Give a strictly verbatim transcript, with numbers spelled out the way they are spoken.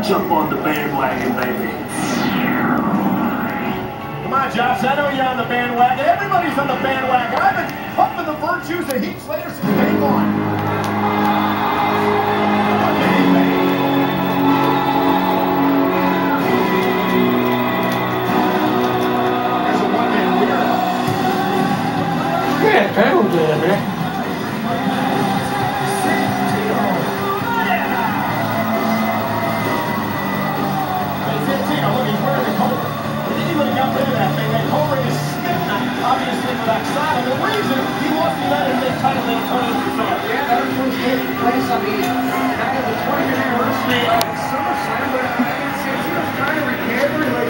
jump on the bandwagon, baby. Come on, Josh, I know you're on the bandwagon. Everybody's on the bandwagon. I've been pumping the virtues of Heath Slater since day one. There's a one-man weirdo. Yeah, that'll do it, man. Obviously for that side, and the reason he wants to let him take title in Tony himself. Yeah, that was taking place on the night of the twentieth anniversary of SummerSlam, but uh, he was trying to repair the relationship